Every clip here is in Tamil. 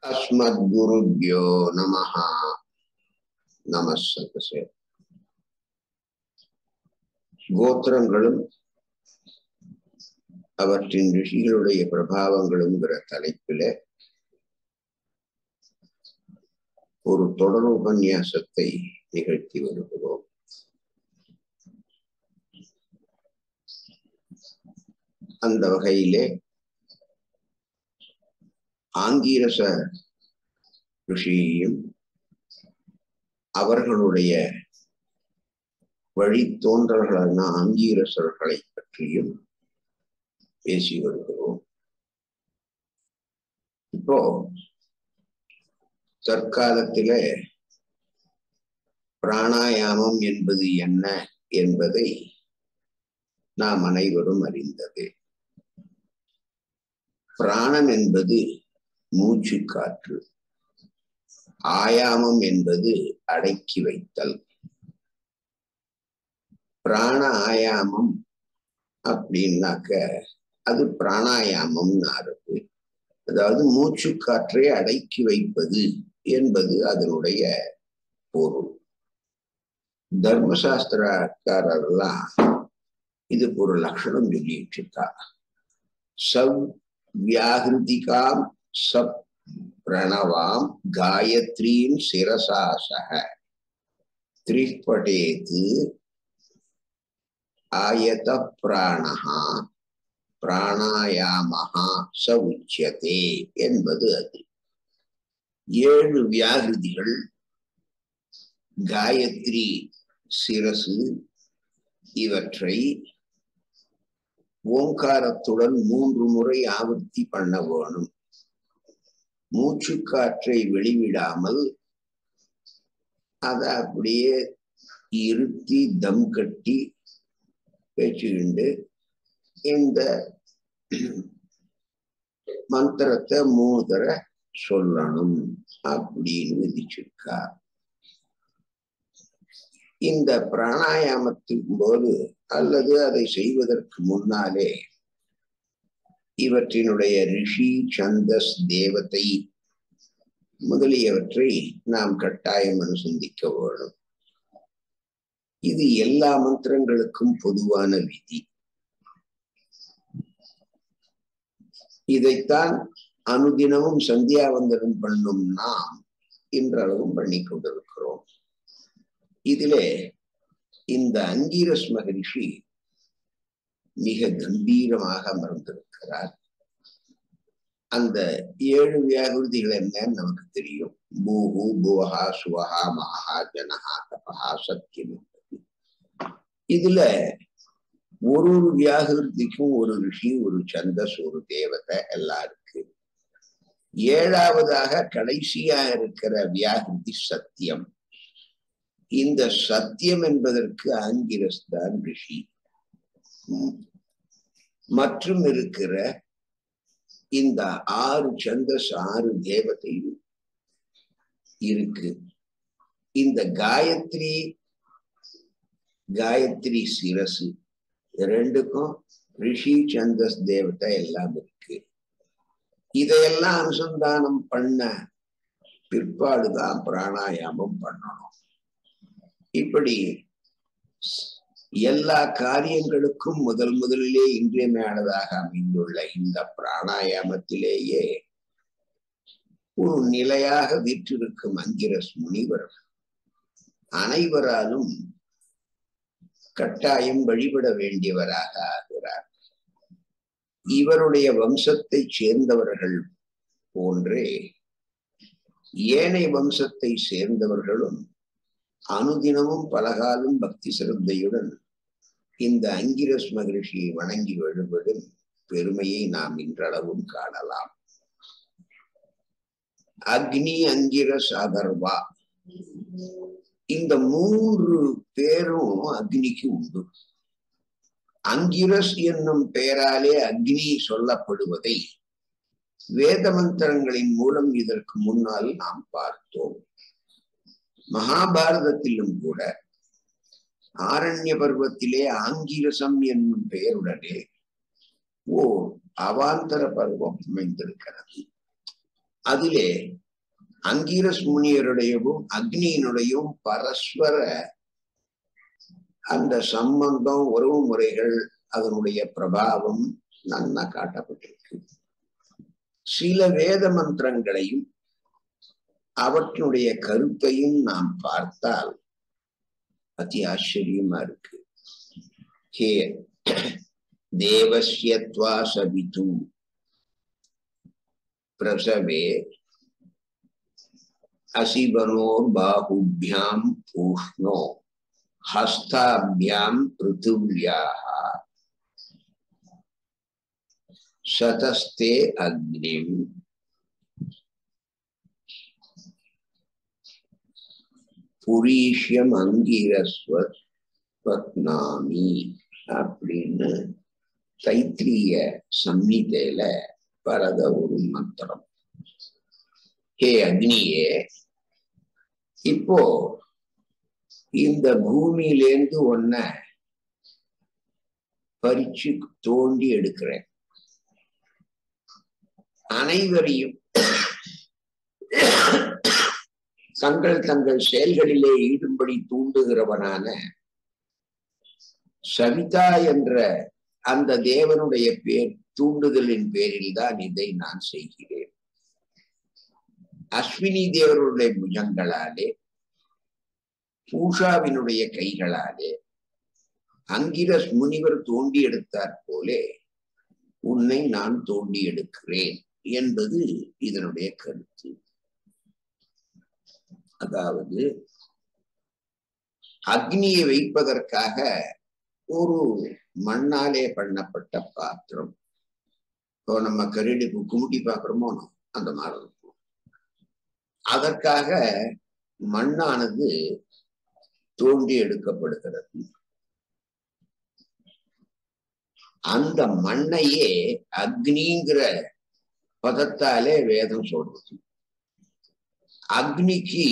அஸ்மத்குருப்யோ நமஹ. நமஸ்தே. கோத்திரங்களும் அவற்றின் ரிஷிகளுடைய பிரபாவங்களுங்கிற தலைப்பில ஒரு தொடர் உபன்யாசத்தை நிகழ்த்தி வருகிறோம். அந்த வகையிலே ஆங்கீரச ரிஷியையும் அவர்களுடைய வழித்தோன்றல்களான ஆங்கீரசர்களை பற்றியும் பேசி வருகிறோம். இப்போ தற்காலத்திலே பிராணாயாமம் என்பது என்ன என்பதை நாம் அனைவரும் அறிந்தது. பிராணன் என்பது மூச்சு காற்று, ஆயாமம் என்பது அடக்கி வைத்தல். பிராண ஆயாமம் அப்படின்னாக்க அது பிராணாயாமம்னு ஆறுது. அதாவது மூச்சு காற்றை அடக்கி வைப்பது என்பது அதனுடைய பொருள். தர்மசாஸ்திரக்காரர்லாம் இதுக்கு ஒரு லட்சணம் சொல்லிட்டு இருக்கா. சவ் வியாகிருதிகாம் சப் பிரணவாம் காயத்ரீம் சிரசாசக திரிபடேது ஆயத பிராணஹா பிராணாயாமஹா ச உச்யதே என்பது அது. 7 வியாகிருதிகள் காயத்ரி சிரசு இவற்றை ஓங்காரத்துடன் 3 முறை ஆவர்த்தி பண்ண வேணும். மூச்சு காற்றை வெளிவிடாமல் அதை அப்படியே இருத்தி தம் கட்டி வச்சுக்கிண்டு இந்த மந்திரத்தை 3 தடவை சொல்லணும் அப்படின்னு விதிச்சிருக்கா. இந்த பிராணாயாமத்தின் போது அல்லது அதை செய்வதற்கு முன்னாலே இவற்றினுடைய ரிஷி, சந்தஸ், தேவதை முதலியவற்றை நாம் கட்டாயம் அனுசந்திக்க வேணும். இது எல்லா மந்திரங்களுக்கும் பொதுவான விதி. இதைத்தான் அனுதினமும் சந்தியாவந்தனம் பண்ணும் நாம் இன்றளவும் பண்ணி கொண்டிருக்கிறோம். இதிலே இந்த அங்கீரஸ் மகரிஷி மிக கம்பீரமாக அமர்ந்திருக்கிறார். அந்த 7 வியாகிருதிகள் என்னன்னு நமக்கு தெரியும். பூஹு, புவஹா, சுவஹா, மகா, ஜனஹா, தபஹா, சத்தியம். இதுல ஒரு வியாகிருதிக்கும் ஒரு ரிஷி, ஒரு சந்தஸ், ஒரு தேவதை எல்லாம் இருக்கு. 7ஆவதாக கடைசியா இருக்கிற வியாகிருதி சத்தியம். இந்த சத்தியம் என்பதற்கு ஆங்கிரஸ் தான் ரிஷி. மற்றும் இருக்கிற இந்த 6 சந்தஸ், 6 தேவதையும் இருக்கு. இந்த காயத்ரி சிரசு ரெண்டுக்கும் ரிஷி, சந்தஸ், தேவதை எல்லாம் இருக்கு. இதையெல்லாம் அனுசந்தானம் பண்ண பிற்பாடுதான் பிராணாயாமம் பண்ணணும். இப்படி எல்லா காரியங்களுக்கும் முதலிலே இன்றியமையானதாக அமைந்துள்ள இந்த பிராணாயாமத்திலேயே ஒரு நிலையாக வீற்றிருக்கும் அங்கிரஸ் முனிவர் அனைவராலும் கட்டாயம் வழிபட வேண்டியவராக ஆகிறார். இவருடைய வம்சத்தை சேர்ந்தவர்கள் போன்றே ஏனைய வம்சத்தை சேர்ந்தவர்களும் அனுதினமும் பலகாலம் பக்தி சிரத்தையுடன் இந்த அங்கிரஸ் மகரிஷியை வணங்கி வழிபடும் பெருமையை நாம் இன்றளவும் காணலாம். அக்னி, அங்கிரஸ், அதர்வா இந்த 3 பேரும் அக்னிக்கு உண்டு. அங்கிரஸ் என்னும் பெயராலே அக்னி சொல்லப்படுவதை வேத மந்திரங்களின் மூலம் இதற்கு முன்னால் நாம் பார்த்தோம். மகாபாரதத்திலும் கூட ஆரண்ய பர்வத்திலே ஆங்கிரசம் என்னும் பெயருடனே ஓர் அவாந்தர பருவம் அமைந்திருக்கிறது. அதிலே அங்கீரஸ் முனியருடையவும் அக்னியினுடையும் பரஸ்பர அந்த சம்பந்தம், உறவு முறைகள், அதனுடைய பிரபாவம் நன்னா காட்டப்பட்டிருக்கு. சில வேத மந்திரங்களையும் அவற்றினுடைய கருத்தையும் நாம் பார்த்தால் அதி ஆச்சரியமா இருக்கு. ஹே தேவஸ்யத்வா சபிது பிரசவே அசிபனோர் பாஹுபியாம் பூஷ்ணோ ஹஸ்தாபியாம் பிருத்திவ்யாஹ சதஸ்தே அக்னிம் புரீஷ்யம் அங்கீரஸ்வத் பத்னாமி அப்படின்னு தைத்திரிய சம்ஹிதையில வரத ஒரு மந்திரம். ஹே அக்னியே, இப்போ இந்த பூமியிலேந்து ஒன்ன பறிச்சு தோண்டி எடுக்கிறேன். அனைவரையும் தங்கள் தங்கள் செயல்களிலே ஈடுபடி தூண்டுகிறவனான சவிதா என்ற அந்த தேவனுடைய பேர் தூண்டுதலின் பேரில் தான் இதை நான் செய்கிறேன். அஸ்வினி தேவருடைய புஜங்களாலே, பூஷாவினுடைய கைகளாலே அங்கிரஸ் முனிவர் தோண்டி எடுத்தாற் போலே உன்னை நான் தோண்டி எடுக்கிறேன் என்பது இதனுடைய கருத்து. அதாவது அக்னியை வைப்பதற்காக ஒரு மண்ணாலே பண்ணப்பட்ட பாத்திரம். இப்போ நம்ம கரடிக்கு குமுட்டி பார்க்கிறோமோ அந்த மாதிரி இருக்கும். அதற்காக மண்ணானது தோண்டி எடுக்கப்படுகிறது. அந்த மண்ணையே அக்னிங்கிற பதத்தாலே வேதம் சொல்றது. அக்னிக்கு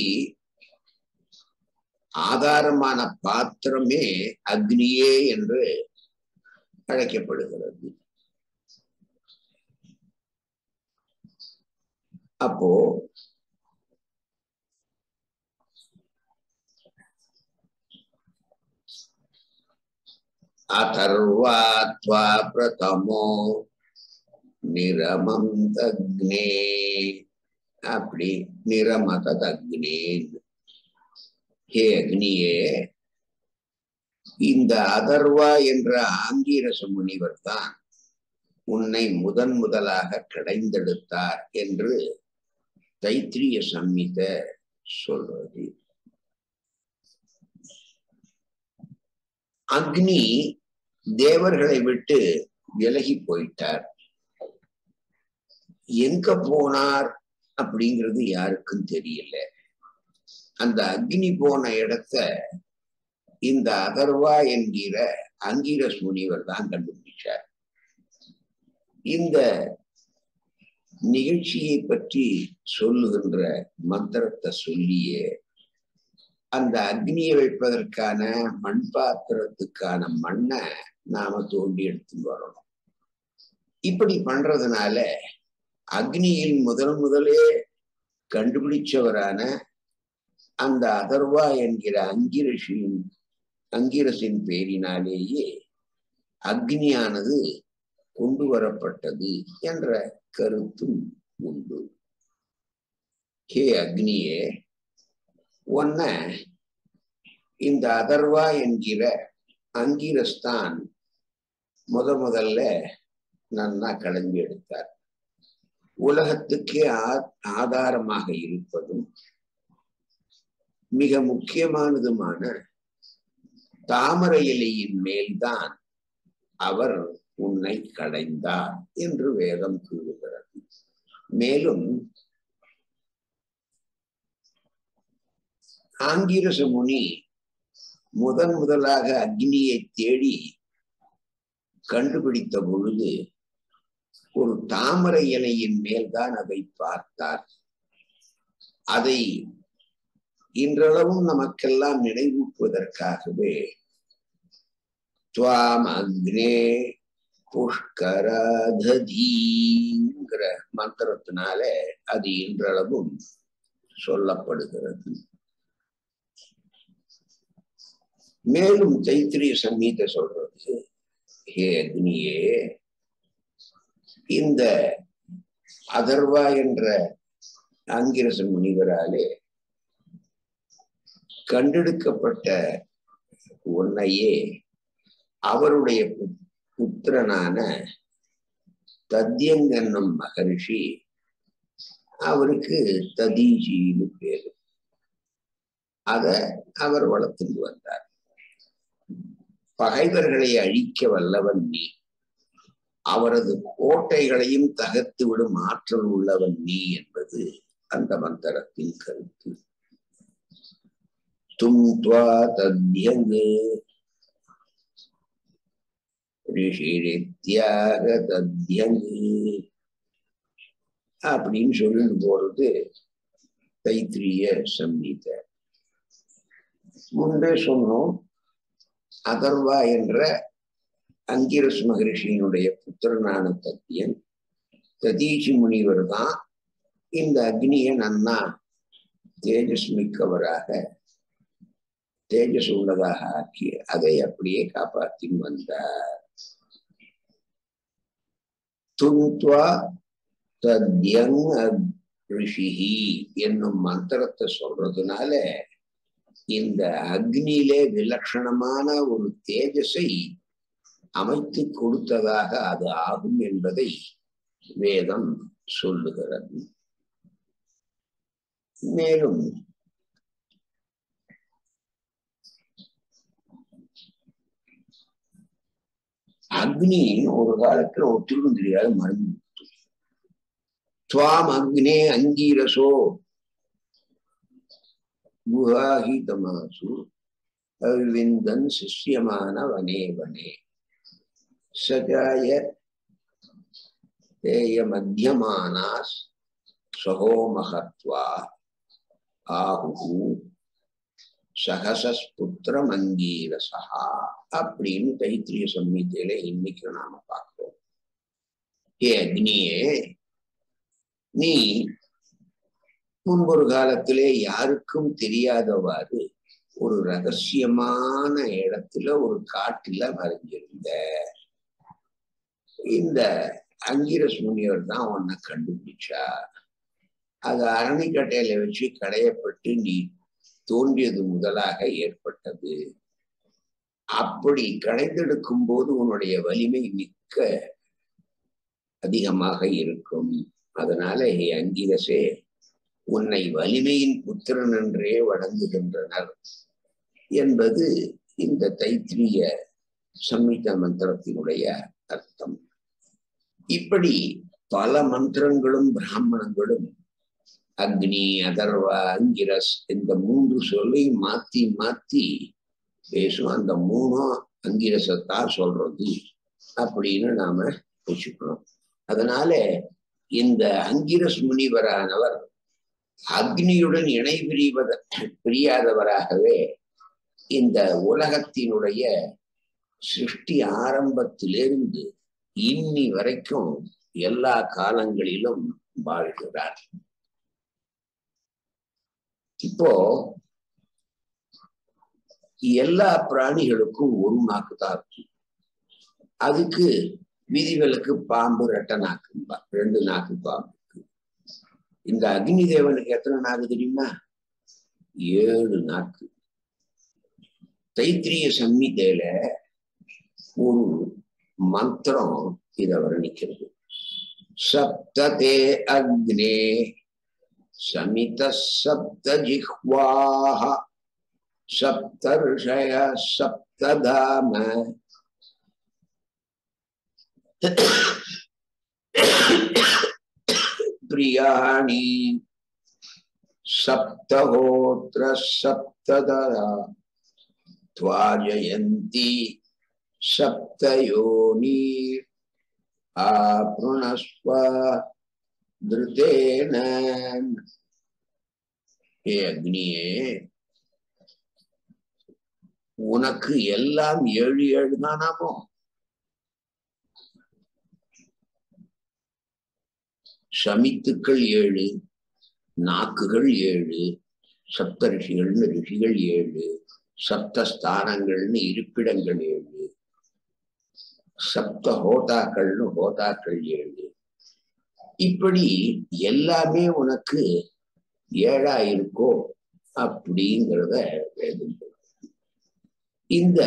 ஆதாரமான பாத்திரமே அக்னியே என்று அழைக்கப்படுகிறது. அப்போ அதர்வாத்வா பிரதமோ நிரமந்தக்னே, அப்படி நிரமதக்னேன். ஹே அக்னியே, இந்த அதர்வா என்ற ஆங்கீரச முனிவர் தான் உன்னை முதன் முதலாக கடைந்தெடுத்தார் என்று தைத்திரிய சம்ஹிதை சொல்றது. அக்னி தேவர்களை விட்டு விலகி போயிட்டார். எங்க போனார் அப்படிங்கிறது யாருக்கும் தெரியல. அந்த அக்னி போன இடத்த இந்த அதர்வா என்கிற அங்கீரஸ் முனிவர் தான் கண்டுபிடிச்சார். இந்த நிகழ்ச்சியை பற்றி சொல்லுகின்ற மந்திரத்தை சொல்லியே அந்த அக்னியை வைப்பதற்கான மண் பாத்திரத்துக்கான மண்ணை நாம தோண்டி எடுத்து வரணும். இப்படி பண்றதுனால அக்னியில் முதலே கண்டுபிடிச்சவரான அந்த அதர்வா என்கிற அங்கிரசின் பேரினாலேயே அக்னியானது கொண்டு வரப்பட்டது என்ற கருத்தும் உண்டு. ஹே அக்னியே, ஒன்ன இந்த அதர்வா என்கிற அங்கிரஸ்தான் முதல்ல நன்னா கலந்து எடுத்தார். உலகத்துக்கே ஆதாரமாக இருப்பதும் மிக முக்கியமானதுமான தாமரை இலையின் மேல்தான் அவர் உன்னை கடைந்தார் என்று வேதம் கூறுகிறது. மேலும் ஆங்கீரச முனி முதலாக அக்னியை தேடி கண்டுபிடித்த பொழுது ஒரு தாமரை இலையின் மேல்தான் அதை பார்த்தார். அதை இன்றளவும் நமக்கெல்லாம் நினைவூட்டுவதற்காகவே துவாம் அக்னே புஷ்கராதீங்கிற மந்திரத்தினால அது இன்றளவும் சொல்லப்படுகிறது. மேலும் தைத்திரிய சங்கீத சொல்றது, ஹே அக்னியே, இந்த அதர்வா என்ற ஆங்கிரச முனிவராலே கண்டெடுக்கப்பட்ட உன்னையே அவருடைய புத்திரனான தத்யங் என்னும் மகரிஷி, அவருக்கு ததீஜின்னு பேரு, அத அவர் வளர்த்துட்டு வந்தார். பகைவர்களை அழிக்க வல்லவன் நீ, அவரது கோட்டைகளையும் தகர்த்து விடும் ஆற்றல் உள்ளவன் நீ என்பது அந்த மந்திரத்தின் கருத்து. தும் த்வா தத்யங் ரிஷிரித்யாக தத்யங் அப்படின்னு சொல்லிட்டு போறது தைத்திரிய சம்ஹித. முன்பே சொன்னோம், அதர்வா என்ற அங்கிரஸ் மகரிஷியினுடைய புத்திரனான தத்தியன், ததீசி முனிவர் தான் இந்த அக்னியை நன்னா தேஜஸ் மிக்கவராக, தேஜஸ் உள்ளதாக ஆக்கி அதை அப்படியே காப்பாற்றி வந்தார். துன்த்வா தத்யங் ரிஷிஹி என்னும் மந்திரத்தை சொல்றதுனால இந்த அக்னியிலே விலட்சணமான ஒரு தேஜஸை அமைத்து கொடுத்ததாக அது ஆகும் என்பதை வேதம் சொல்லுகிறது. மேலும் அக்னி ஒரு காலத்துல ஒத்துக்கும் தெரியாது மறந்து, துவாம் அக்னே அங்கீரசோ குஹாஹிதமாசு அவிந்தன் சிஷ்யமான வனே வனே சஜாய தேய மத்தியமானாஸ் சகோமஹத்வா ஆஹு சகசஸ்புத்திரம் அங்கீரசா அப்படின்னு தைத்திரிய சம்ஹிதையில இன்னைக்கு நாம பார்க்கிறோம். ஏ அக்னியே, நீ முன்பொரு காலத்திலே யாருக்கும் தெரியாதவாறு ஒரு ரகசியமான இடத்துல ஒரு காட்டுல மறைஞ்சிருந்த. இந்த அங்கிரஸ் முனிவர் தான் உன்னை கண்டுபிடிச்சா. அது அரணிக்கட்டையில வச்சு கடையப்பட்டு நீ தோன்றியது முதலாக ஏற்பட்டது. அப்படி கடைந்தெடுக்கும் போது உன்னுடைய வலிமை மிக்க அதிகமாக இருக்கும். அதனால அங்கிரசே, உன்னை வலிமையின் புத்திரன் என்றே வணங்குகின்றனர் என்பது இந்த தைத்திரிய சம்ஹித மந்திரத்தினுடைய அர்த்தம். இப்படி பல மந்திரங்களும் பிராமணங்களும் அக்னி, அதர்வா, அங்கிரஸ் இந்த மூன்று சொல்லை மாத்தி மாத்தி பேசும். அந்த மூணும் அங்கிரசத்தான் சொல்றது அப்படின்னு நாம வச்சுக்கணும். அதனால இந்த அங்கிரஸ் முனிவரானவர் அக்னியுடன் இணை பிரியாதவராகவே இந்த உலகத்தினுடைய சிருஷ்டி ஆரம்பத்திலிருந்து இன்னி வரைக்கும் எல்லா காலங்களிலும் வாழ்கிறார். இப்போ எல்லா பிராணிகளுக்கும் ஒரு நாக்கு தான் இருக்கு. அதுக்கு விதிகளுக்கு பாம்பு ரெட்டை நாக்கு, 2 நாக்கு பாம்பு இருக்கு. இந்த அக்னி தேவனுக்கு எத்தனை நாக்கு தெரியுமா? 7 நாக்கு. தைத்திரிய சம்ஹிதையில ஒரு மந்திரம் இத வர்ணிக்கிறது. சப்ததே அக்னே சமித சப்த ஜிஹ்வாஹ சப்தர்ஷய சப்ததாம பிரியாணி சப்தஹோத்ர சப்ததரா த்வாஜயந்தி சப்தயோனி ஆப்ருணஸ்வ திருதேன. ஏ அக்னியே, உனக்கு எல்லாம் 7 தானாமோ? சமித்துக்கள் 7, நாக்குகள் 7, சப்தரிஷிகள்னு ரிஷிகள் 7, சப்தஸ்தானங்கள்னு இருப்பிடங்கள் 7, சப்த ஹோதாக்கள்னு ஹோதாக்கள் 7. இப்படி எல்லாமே உனக்கு 7 இருக்கோ அப்படிங்கிறத வேதம். இந்த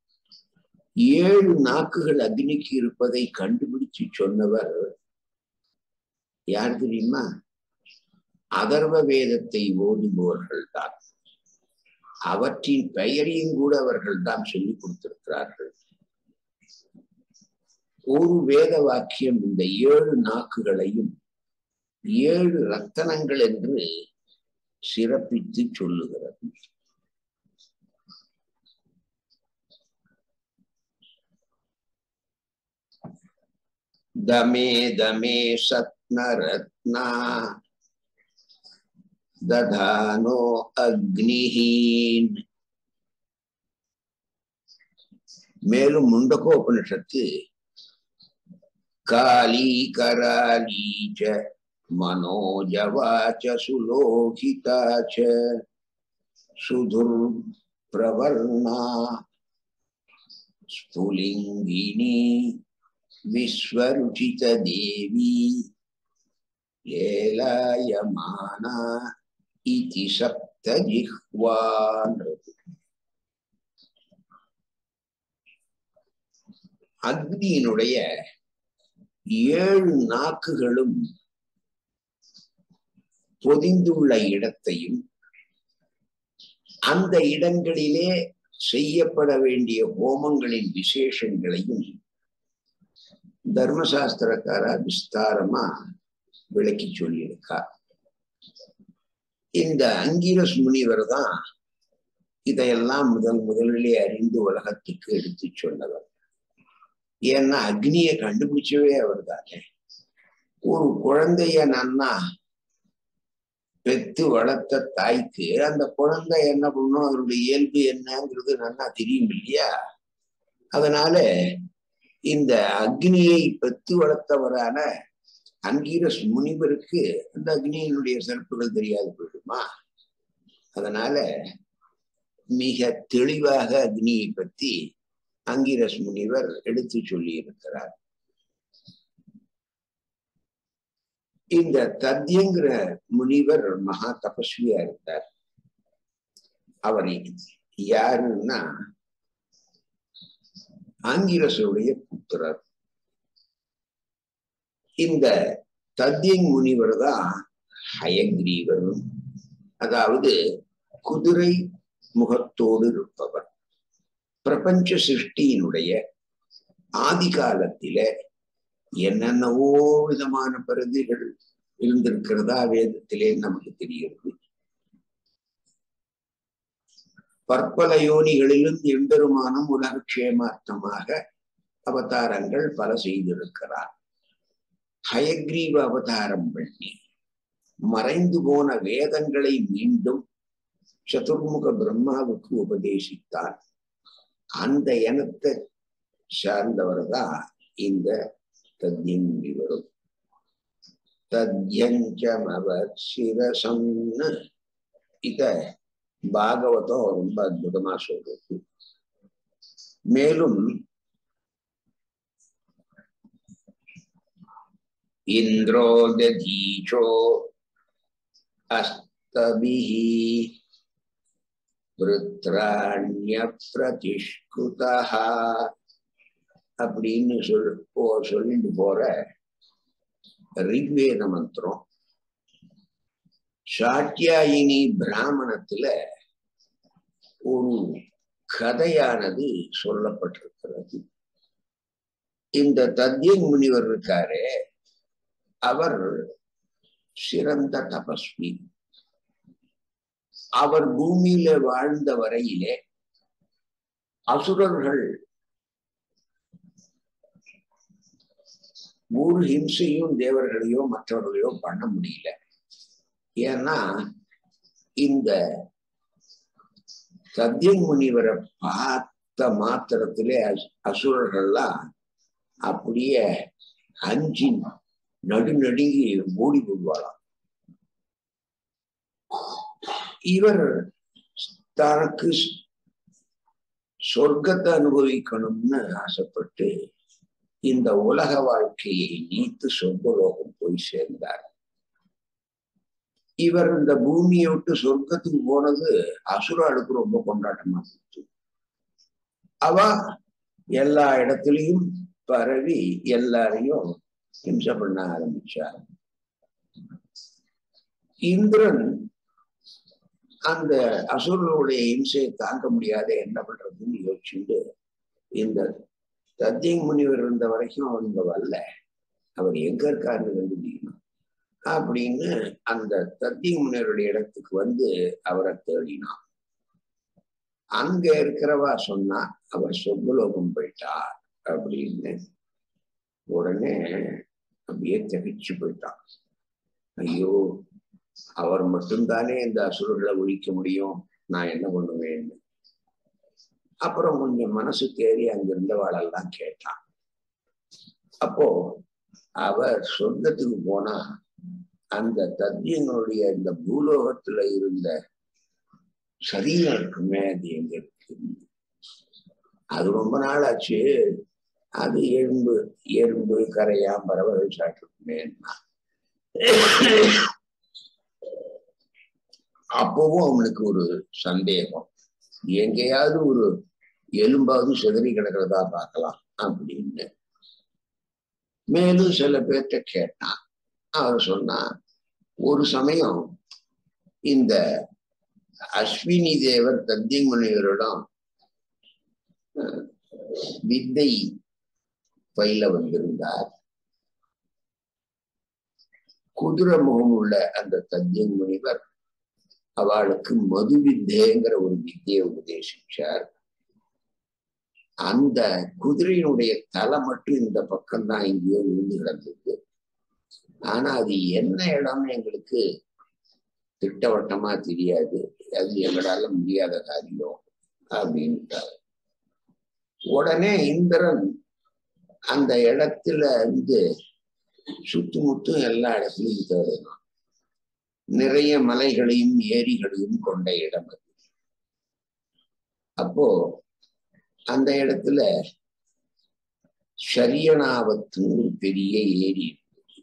7 நாக்குகள் அக்னிக்கு இருப்பதை கண்டுபிடிச்சு சொன்னவர் யார் தெரியுமா? அதர்வ வேதத்தை ஓதுபவர்கள் தான். அவற்றின் பெயரையும் கூட அவர்கள் தான் சொல்லிக் கொடுத்திருக்கிறார்கள். ஒரு வேத வாக்கியம் இந்த 7 நாக்குகளையும் 7 ரத்தனங்கள் என்று சிறப்பித்து சொல்லுகிறது. தமே தமே சத்னரத்னா ததானோ அக்னிஹீன். மேலும் முண்டகோபனிஷத்து காலி கராலீச்ச மனோஜவாச்ச சுலோகிதாச்ச சுதுர் பிரவர்ணா ஸ்புலிங்கினி விஸ்வருச்சித தேவி ஏலாயமானா இதி சப்த ஜிஹ்வான். அக்னியினுடைய 7 நாக்குகளும் பொதிந்துள்ள இடத்தையும் அந்த இடங்களிலே செய்யப்பட வேண்டிய ஹோமங்களின் விசேஷங்களையும் தர்மசாஸ்திரக்காரா விஸ்தாரமா விளக்கி சொல்லியிருக்கார். இந்த அங்கிரஸ் முனிவர் தான் இதையெல்லாம் முதலிலே அறிந்து உலகத்துக்கு எடுத்து சொன்னவர். ஏன்னா அக்னியை கண்டுபிடிச்சவே அவர் தானே. ஒரு குழந்தைய நன்னா பெத்து வளர்த்த தாய்க்கு அந்த குழந்தை என்ன பண்ணும், அவருடைய இயல்பு என்னங்கிறது நன்னா தெரியும் இல்லையா? அதனால இந்த அக்னியை பெத்து வளர்த்தவரான அங்கீரஸ் முனிவருக்கு அந்த அக்னியினுடைய சிறப்புகள் தெரியாது போயிடுமா? அதனால மிக தெளிவாக அக்னியை பற்றி அங்கீரஸ் முனிவர் எடுத்து சொல்லி இருக்கிறார். இந்த தத்யங்கிற முனிவர் மகா தபஸ்வியா இருந்தார். அவர் யாருன்னா ஆங்கிரசுடைய புத்திரர். இந்த தத்யங் முனிவர் தான் ஹயக்ரீவரும், அதாவது குதிரை முகத்தோடு இருப்பவர். பிரபஞ்ச சிருஷ்டியினுடைய ஆதி காலத்தில என்னென்னவோ விதமான பிரதிகள் இருந்திருக்கிறதா வேதத்திலே நமக்கு தெரிகிறது. பற்பல யோனிகளிலும் எம்பெருமானும் உலகக்ஷேமார்த்தமாக அவதாரங்கள் பல செய்திருக்கிறார். ஹயக்ரீவ அவதாரம் பண்ணி மறைந்து போன வேதங்களை மீண்டும் சதுர்முக பிரம்மாவுக்கு உபதேசித்தார். அந்த இனத்தை சார்ந்தவர் தான் இந்த தத்யங் முனிவரும். தத்யஞ்சமவசிரசம்னு இத பாகவதம் ரொம்ப அற்புதமா சொல்றது. மேலும் இந்திரோ ததீச்சோ அஸ்தபிஹி விருத்ராண்ய பிரதிஷ்குதஹ அப்படின்னு சொல்லிட்டு போற ரிக்வேத மந்திரம் சாட்யாயினி பிராமணத்துல ஒரு கதையானது சொல்லப்பட்டிருக்கிறது. இந்த தத்யங் முனிவர் இருக்காரே, அவர் சிறந்த தபஸ்வி. அவர் பூமியில வாழ்ந்த வரையிலே அசுரர்கள் ஒரு ஹிம்சையும் தேவர்களையோ மற்றவர்களையோ பண்ண முடியல. ஏன்னா இந்த தத்யங் முனிவரை பார்த்த மாத்திரத்திலே அசுரர்கள்லாம் அப்படியே அஞ்சி நடுநடுங்கி ஓடி போடுவாளாம். இவர் தனக்கு சொர்க்கத்தை அனுபவிக்கணும்னு ஆசைப்பட்டு இந்த உலக வாழ்க்கையை நீத்து சொர்க்கலோகம் போய் சேர்ந்தார். இவர் இந்த பூமியை விட்டு சொர்க்கத்துக்கு போனது அசுராளுக்கு ரொம்ப கொண்டாட்டமா இருந்துச்சு. அவ எல்லா இடத்துலயும் பரவி எல்லாரையும் ஹிம்சை பண்ண ஆரம்பிச்சார். இந்திரன் அந்த அசுரனுடைய ஹிம்சையை தாங்க முடியாத என்ன பண்றதுன்னு யோசிச்சுட்டு, இந்த தத்திங் முனிவர் இருந்த வரைக்கும் அவங்க வரல, அவர் எங்க இருக்காருன்னு கண்டுபிடிக்கணும் அப்படின்னு அந்த தத்திங் முனிவருடைய இடத்துக்கு வந்து அவரை தேடினான். அங்க இருக்கிறவா சொன்னா அவர் சொர்க்கலோகம் போயிட்டார் அப்படின்னு. உடனே அப்படியே திகைச்சு போயிட்டான். ஐயோ, அவர் மட்டும்தானே இந்த அசுரர்களை ஒழிக்க முடியும், நான் என்ன பண்ணுவேன்னு. அப்புறம் கொஞ்சம் மனசு தேறி அங்கிருந்தவாளெல்லாம் கேட்டான். அப்போ அவர் சொர்க்கத்துக்கு போனா அந்த தத்தியங்களுடைய இந்த பூலோகத்துல இருந்த சரீரம் இருக்குமே, அது எங்க இருக்கு? அது ரொம்ப நாள் ஆச்சு, அது எறும்பு கரையாம் பறவைகள் சாப்பிட்டுருக்குமே. அப்பவும் அவனுக்கு ஒரு சந்தேகம், எங்கேயாவது ஒரு எலும்பாவது செதறி கிடக்கிறதா பார்க்கலாம் அப்படின்னு. மேலும் சில பேர்கிட்ட கேட்டான். அவர் சொன்னா, ஒரு சமயம் இந்த அஸ்வினி தேவர் தத்திங் முனிவரிடம் வித்தை பயில வந்திருந்தார். குதிரை முகம் உள்ள அந்த தத்திங் முனிவர் அவளுக்கு மது வித்தைங்கிற ஒரு வித்தையை உபதேசிச்சார். அந்த குதிரையினுடைய தலை மட்டும் இந்த பக்கம்தான் எங்கேயோ விழுந்து கிடந்தது. ஆனா அது என்ன இடம்னு எங்களுக்கு திட்டவட்டமா தெரியாது, அது எங்களால முடியாத காரியம் அப்படின்ட்டார். உடனே இந்திரன் அந்த இடத்துல இருந்து சுத்துமுத்தும் எல்லா இடத்துலையும் தேடினான். நிறைய மலைகளையும் ஏரிகளையும் கொண்ட இடம் அது. அப்போ அந்த இடத்துல ஷரியனாவத்து ஒரு பெரிய ஏரி இருந்தது.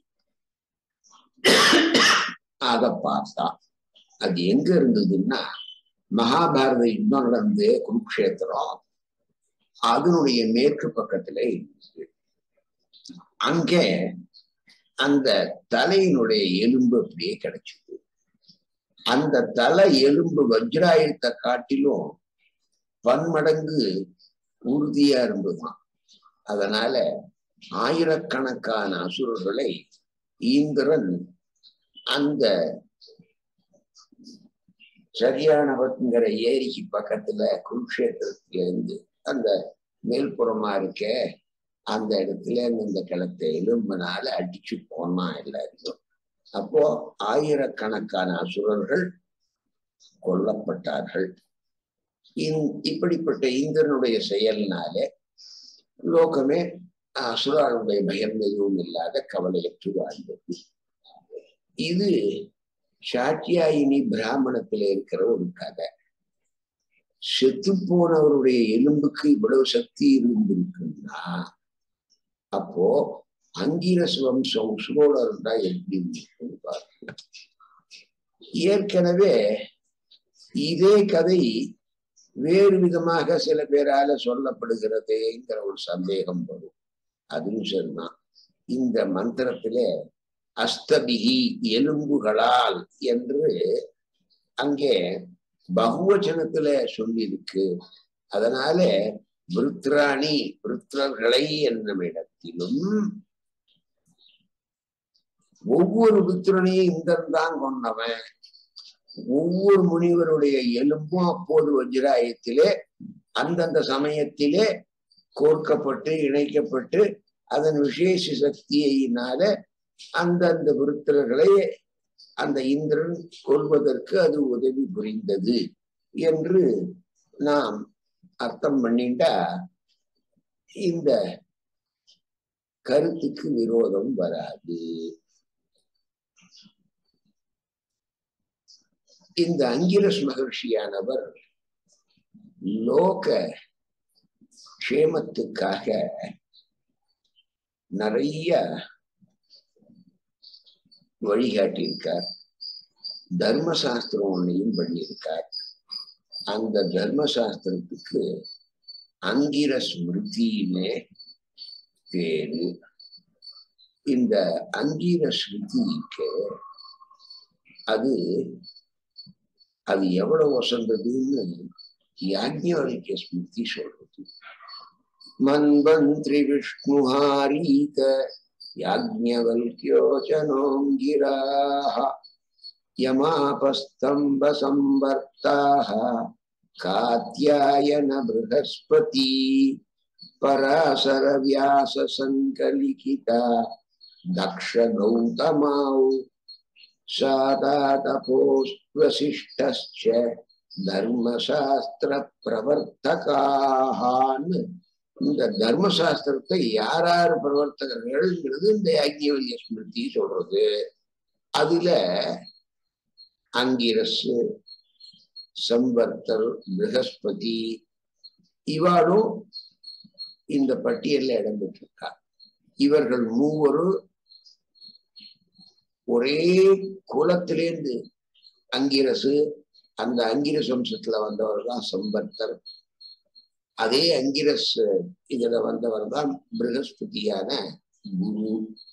அதை பார்த்தா அது எங்க இருந்ததுன்னா, மகாபாரத யுத்தம் நடந்து குருக்ஷேத்திரம் அதனுடைய மேற்கு பக்கத்துல இருந்தது. அங்கே அந்த தலையினுடைய எலும்பு அப்படியே கிடைச்சது. அந்த தலை எலும்பு வஜ்ராயுதத்தை காட்டிலும் பன்மடங்கு உறுதியா இருந்துதான். அதனால ஆயிரக்கணக்கான அசுரர்களை இந்திரன் அந்த சரியானவங்கிற ஏரிக்கு பக்கத்துல குருக்ஷேத்திரத்துல இருந்து அந்த மேல்புறமா இருக்க அந்த இடத்துல இந்த கிழத்தை எலும்புனால அடிச்சு போனான் எல்லாரையும். அப்போ ஆயிரக்கணக்கான அசுரர்கள் கொல்லப்பட்டார்கள். இப்படிப்பட்ட இந்திரனுடைய செயல்னால லோகமே அசுரனுடைய பயம் எதுவும் இல்லாத கவலையற்று வாழ்ந்தது. இது சாட்சியாயினி பிராமணத்துல இருக்கிற ஒரு கதை. செத்து போனவருடைய எலும்புக்கு இவ்வளவு சக்தி இருந்திருக்குன்னா, அப்போ அங்கீரஸ் வம்சம் உசுரோட இருந்தா எப்படி இருக்குன்னு பாருங்க. ஏற்கனவே இதே கதை வேறு விதமாக சில பேரால சொல்லப்படுகிறதுங்கிற ஒரு சந்தேகம் வரும். அதுவும் சரிதான். இந்த மந்திரத்திலே அஸ்தபிகி எலும்புகளால் என்று அங்கே பகுவச்சனத்துல சொல்லியிருக்கு. அதனால விருத்ராணி விருத்ரர்களை என்னும் இடத்திலும் ஒவ்வொரு விருத்ரனையும் இந்திரன் தான் கொண்டவன். ஒவ்வொரு முனிவருடைய எலும்பும் அப்போது வஜ்ராயத்திலே அந்தந்த சமயத்திலே கோர்க்கப்பட்டு இணைக்கப்பட்டு அதன் விசேஷ சக்தியினால அந்தந்த விருத்தர்களை அந்த இந்திரன் கொள்வதற்கு அது உதவி புரிந்தது என்று நாம் அர்த்தம் பண்ணிட்டா இந்த கருத்துக்கு விரோதம் வராது. இந்த அங்கிரஸ் மகர்ஷியானவர் லோக க்ஷேமத்துக்காக நிறைய வழிகாட்டியிருக்கார். தர்மசாஸ்திரம் ஒன்னையும் பண்ணியிருக்கார். அந்த தர்மசாஸ்திரத்துக்கு அங்கிர ஸ்மிருதினே பேரு. இந்த அங்கிர ஸ்மிருதிக்கு அது எவ்வளவு வசந்ததுன்னு யாஜ்ஞவல்க்ய ஸ்மிருதி சொல்றது. மன்வந்திரி விஷ்ணுஹாரீத யாஜ்ஞவல்க்யோச்சனோங்கிராஹ யமாபஸ்தம்ப சம்பர்த்தாஹ காத்யாயன ப்ருஹஸ்பதி பராசர வியாச சங்கலிகிதா தக்ஷ கௌதமாௌ சாதாதபோஸ்வசிஷ்டஸ்ச தர்மசாஸ்திர பிரவர்த்தகான்னு இந்த தர்மசாஸ்திரத்தை யார் பிரவர்த்தகர்கள்ங்கிறது இந்த யாஜ்ஞவல்க்ய ஸ்மிருதி சொல்றது. அதுல அங்கிரஸ், சம்பர்த்தர், ப்ரஹஸ்பதி இவாளும் இந்த பட்டியல்ல இடம் பெற்றிருக்கார். இவர்கள் மூவரும் ஒரே குலத்திலேருந்து அங்கிரசு, அந்த அங்கிரஸ் வம்சத்துல வந்தவர் தான் சம்பர்த்தர். அதே அங்கிரஸ் இதுல வந்தவர் தான் ப்ரஹஸ்பதியான குரு,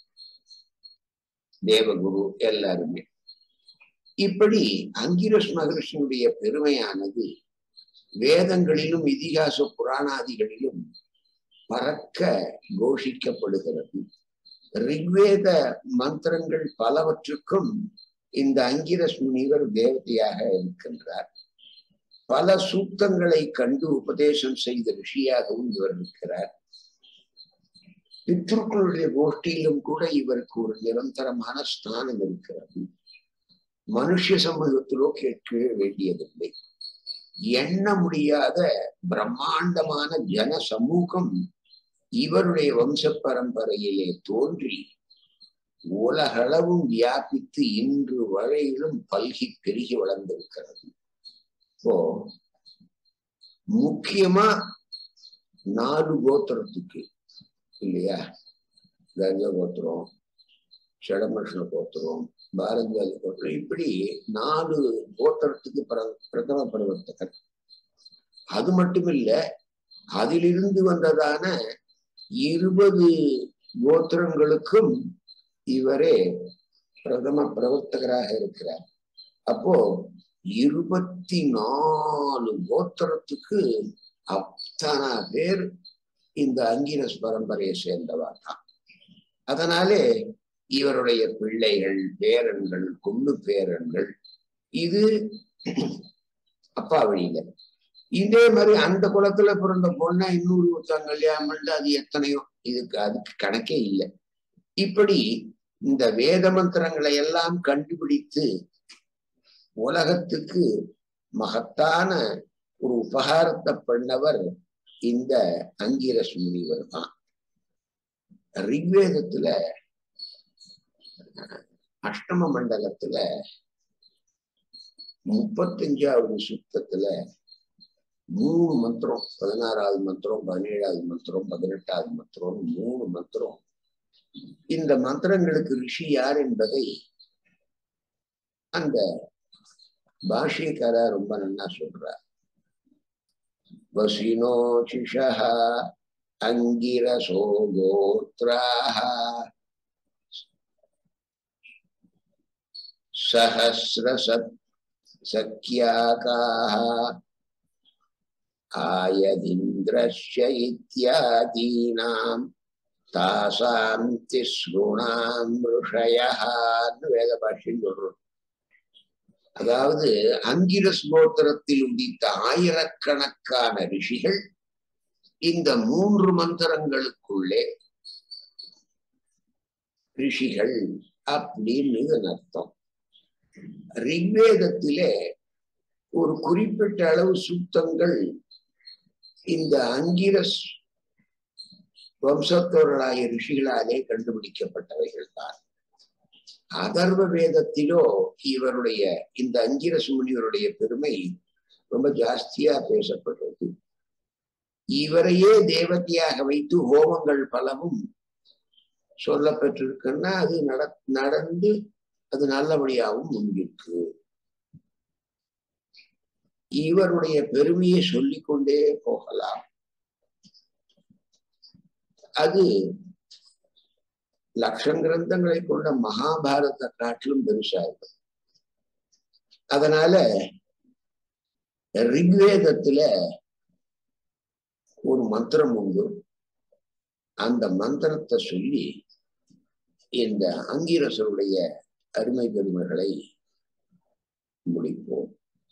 தேவகுரு எல்லாருமே. இப்படி அங்கிரஸ் மகர்ஷியுடைய பெருமையானது வேதங்களிலும் இதிகாச புராணாதிகளிலும் பறக்க கோஷிக்கப்படுகிறது. ரிக்வேத மந்திரங்கள் பலவற்றுக்கும் இந்த அங்கிரஸ் முனிவர் தேவதையாக இருக்கின்றார். பல சூக்தங்களை கண்டு உபதேசம் செய்த ரிஷியாகவும் இவர் இருக்கிறார். பித்ருக்களுடைய கோஷ்டியிலும் கூட இவருக்கு ஒரு நிரந்தரமான ஸ்தானம் இருக்கிறது. மனுஷ சமூகத்திலோ கேட்க வேண்டியதில்லை. எண்ண முடியாத பிரம்மாண்டமான ஜன சமூகம் இவருடைய வம்ச பரம்பரையிலே தோன்றி உலகளவும் வியாபித்து இன்று வரையிலும் பல்கி பெருகி வளர்ந்திருக்கிறது. இப்போ முக்கியமா 4 கோத்திரத்துக்கு இல்லையா, கங்க கோத்திரம், ஷடமர்ஷண கோத்திரம், பாரத்வாஜ கோத்திரம், இப்படி 4 கோத்திரத்துக்கு பிரதம பிரவர்த்தகர். அது மட்டுமில்ல, அதிலிருந்து வந்ததான 20 கோத்திரங்களுக்கும் இவரே பிரதம பிரவர்த்தகராக இருக்கிறார். அப்போ 24 கோத்திரத்துக்கு அத்தனை பேர் இந்த அங்கிரஸ் பரம்பரையை சேர்ந்தவா தான். அதனாலே இவருடைய பிள்ளைகள், பேரன்கள், கொள்ளு பேரன்கள் இது அப்பா வழியில. இதே மாதிரி அந்த குலத்துல பிறந்த பொண்ணை இன்னொரு கல்யாணம் பண்ணி அது எத்தனையோ, அதுக்கு கணக்கே இல்லை. இப்படி இந்த வேத மந்திரங்களை எல்லாம் கண்டுபிடித்து உலகத்துக்கு மகத்தான ஒரு உபகாரத்தை பண்ணவர் இந்த அங்கிரஸ் முனிவர் தான். ரிக்வேதத்துல அஷ்டம மண்டலத்துல 35வது சுத்தத்துல 3 மந்திரம், 16வது மந்திரம், 17வது மந்திரம், 18வது மந்திரம், 3 மந்திரம். இந்த மந்திரங்களுக்கு ரிஷி யார் என்பதை அந்த பாஷ்யக்கார ரொம்ப நல்லா சொல்றார். வசினோசிஷஹ அங்கிரசோ கோத்ராஹ சஹஸ்ரசத் சக்யாகாஹ ஆயதிந்திரஸ்ய இத்யாதீனாம் தாசாம் திஸ்ருணாம் ருஷயஹான்னு வேத பாஷ்யம் சொல்றோம். அதாவது அங்கிரஸ் கோத்திரத்தில் உதித்த ஆயிரக்கணக்கான ரிஷிகள் இந்த 3 மந்திரங்களுக்குள்ளே ரிஷிகள் அப்படின்னு அர்த்தம். ரிக்வேதத்திலே ஒரு குறிப்பிட்ட அளவு சூக்தங்கள் இந்த அங்கிரஸ் வம்சத்தோர்களாகிய ரிஷிகளாலே கண்டுபிடிக்கப்பட்டவைகள் தான். அதர்வ வேதத்திலோ இவருடைய இந்த அங்கிரச முனிவருடைய பெருமை ரொம்ப ஜாஸ்தியா பேசப்படுறது. இவரையே தேவதையாக வைத்து ஹோமங்கள் பலவும் சொல்லப்பட்டிருக்குன்னா அது நடந்து அது நல்லபடியாகவும் முன்னிருக்கு. இவருடைய பெருமையை சொல்லிக்கொண்டே போகலாம். அது லட்சம் கிரந்தங்களை கொண்ட மகாபாரத காட்டிலும் பெருசா இருக்கு. அதனால ரிக்வேதத்துல ஒரு மந்திரம் உண்டு. அந்த மந்திரத்தை சொல்லி இந்த அங்கிரசருடைய அருமை பெருமைகளை முடிப்போம்.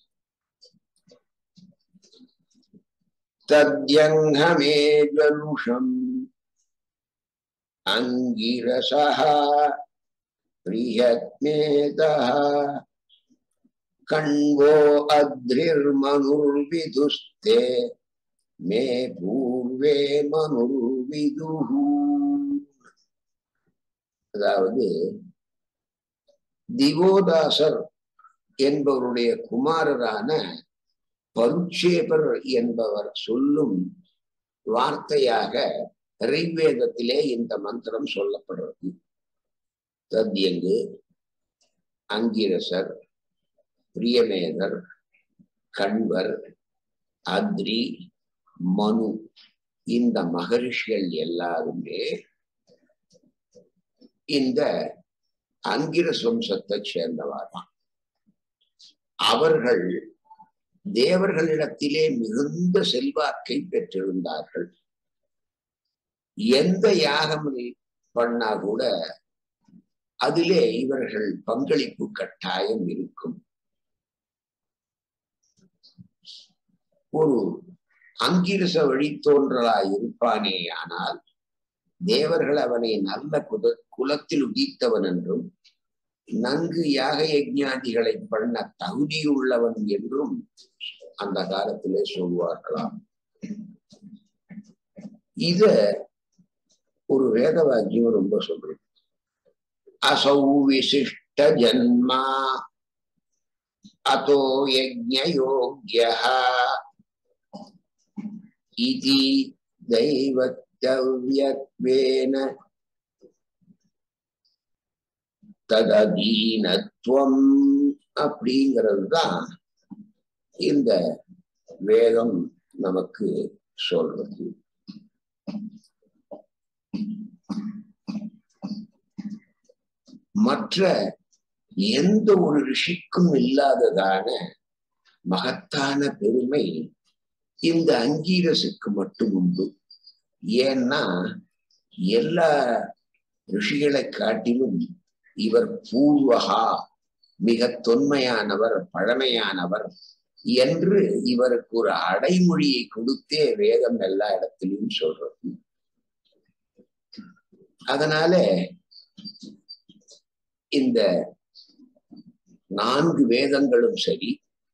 தத்யங்கமே ஜலுஷம் அங்கிரசஹ பிரியத்மேதஹ கண்வோ அத்ரிர்மனுர்விதுஸ்தே மே பூர்வே மனுர்விதுஹு. அதாவது திவோதாசர் என்பவருடைய குமாரரான பருட்சேபர் என்பவர் சொல்லும் வார்த்தையாக ரிக்வேதத்திலே இந்த மந்திரம் சொல்லப்படுறது. தத்யங்கு, அங்கிரசர், பிரியமேதர், கண்வர், அத்ரி, மனு இந்த மகரிஷிகள் எல்லாருமே இந்த அங்கிரச வம்சத்தை சேர்ந்தவாதான். அவர்கள் தேவர்களிடத்திலே மிகுந்த செல்வாக்கை பெற்றிருந்தார்கள். எந்த யாகம் பண்ணா கூட அதிலே இவர்கள் பங்களிப்பு கட்டாயம் இருக்கும். ஒரு அங்கிரச வழித்தோன்றலாய் இருப்பானே ஆனால் தேவர்கள் அவனை நல்ல குலத்தில் உதித்தவன் என்றும் நன்கு யாக யஜ்ஞாதிகளை பண்ண தகுதியுள்ளவன் என்றும் அந்த காலத்திலே சொல்வார்களாம். இத ஒரு வேதவாக்கியம் ரொம்ப சொல்றது. அசௌ விசிஷ்ட ஜன்மா அதோ யஜ்ஞயோக்யஹ இதி தெய்வத்யவ்யத்வேன தததீனத்வம் அப்படிங்கிறது தான் இந்த வேதம் நமக்கு சொல்றது. மற்ற எந்த ஒரு ரிஷிக்கும் இல்லாததான மகத்தான பெருமை இந்த அங்கீரசுக்கு மட்டும் உண்டு. ஏன்னா எல்லா ரிஷிகளை காட்டிலும் இவர் பூர்வகா, மிக தொன்மையானவர், பழமையானவர் என்று இவருக்கு ஒரு அடைமொழியை கொடுத்தே வேதம் எல்லா இடத்திலும் சொல்றது. அதனால இந்த 4 வேதங்களும் சரி,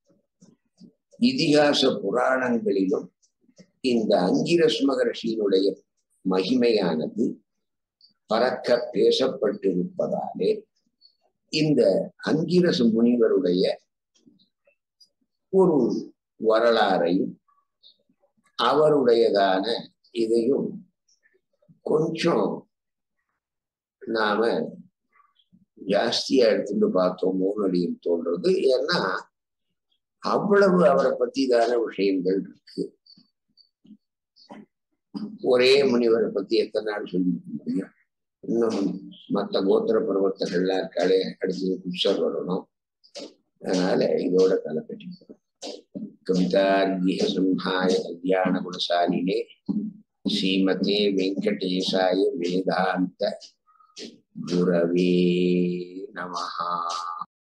இதிகாச புராணங்களிலும் இந்த அங்கிரஸ் மகர்ஷியினுடைய மகிமையானது பறக்க பேசப்பட்டிருப்பதாலே இந்த அங்கிரச முனிவருடைய ஒரு வரலாறையும் அவருடையதான இதையும் கொஞ்சம் நாம ஜாஸ்தியா எடுத்துட்டு பார்த்தோமோன்னு அப்படின்னு தோன்றது. ஏன்னா அவ்வளவு அவரை பத்தி தான விஷயங்கள் இருக்கு. ஒரே முனிவரை பத்தி எத்தனை நாள் சொல்லிக்க முடியும்? இன்னும் மற்ற கோத்திர பருவத்தங்கள்லாம் இருக்காளே, அடுத்தது குஷர் வரணும். அதனால இதோட தலைப்பட்டிருக்கோம். கவிதார்கிய சிம்ஹாய கல்யாண குணசாலினே ஸ்ரீமதே வெங்கடேசாய வேதாந்த குரவே நமஹா.